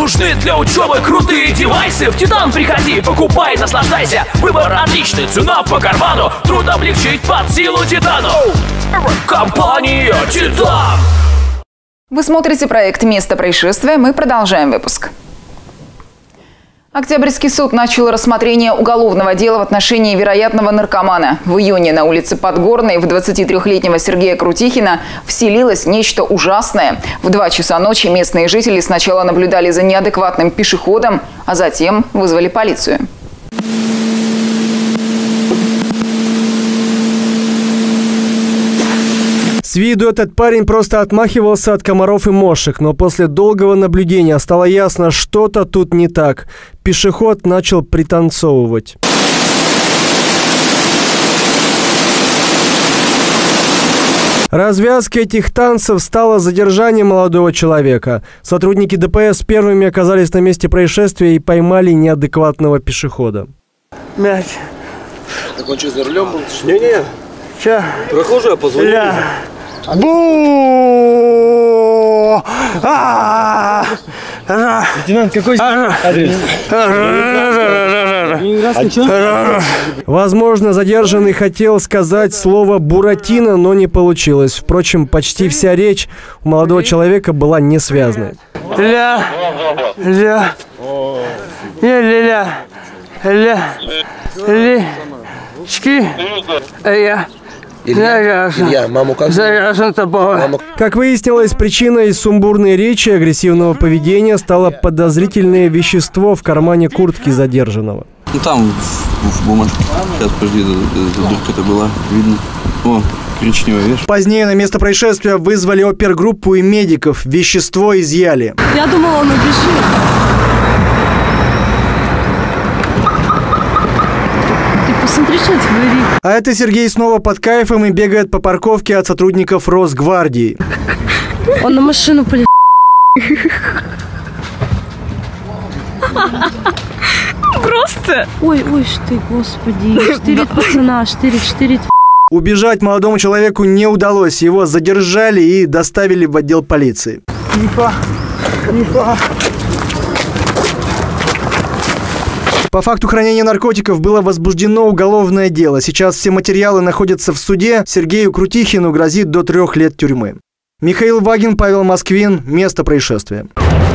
нужны для учебы крутые девайсы? В Титан приходи, покупай, наслаждайся. Выбор отличный, цена по карману. Труд облегчить под силу Титану. Компания Титан. Вы смотрите проект «Место происшествия». Мы продолжаем выпуск. Октябрьский суд начал рассмотрение уголовного дела в отношении вероятного наркомана. В июне на улице Подгорной в 23-летнего Сергея Крутихина вселилось нечто ужасное. В 2 часа ночи местные жители сначала наблюдали за неадекватным пешеходом, а затем вызвали полицию. С виду этот парень просто отмахивался от комаров и мошек, но после долгого наблюдения стало ясно, что-то тут не так. Пешеход начал пританцовывать. Развязкой этих танцев стало задержание молодого человека. Сотрудники ДПС первыми оказались на месте происшествия и поймали неадекватного пешехода. Мяч. Так он что, за рулем был? Не-не. Че? Прохожу, я позвонил. Бу! Лейтенант, какой адрес? Возможно, задержанный хотел сказать слово «буратино», но не получилось. Впрочем, почти вся речь у молодого человека была несвязной. Илья, маму как? Как выяснилось, причиной сумбурной речи и агрессивного поведения стало подозрительное вещество в кармане куртки задержанного. Ну там, в бумажке. Сейчас, подожди, вдруг это было видно. О, коричневая вещь. Позднее на место происшествия вызвали опергруппу и медиков. Вещество изъяли. Я думала, он убежит. Посмотри, что творит. А это Сергей снова под кайфом и бегает по парковке от сотрудников Росгвардии. Он на машину полез. Просто. Ой, что ты, господи. Штырит пацана, штырит. Убежать молодому человеку не удалось. Его задержали и доставили в отдел полиции. По факту хранения наркотиков было возбуждено уголовное дело. Сейчас все материалы находятся в суде. Сергею Крутихину грозит до 3 лет тюрьмы. Михаил Вагин, Павел Москвин. Место происшествия.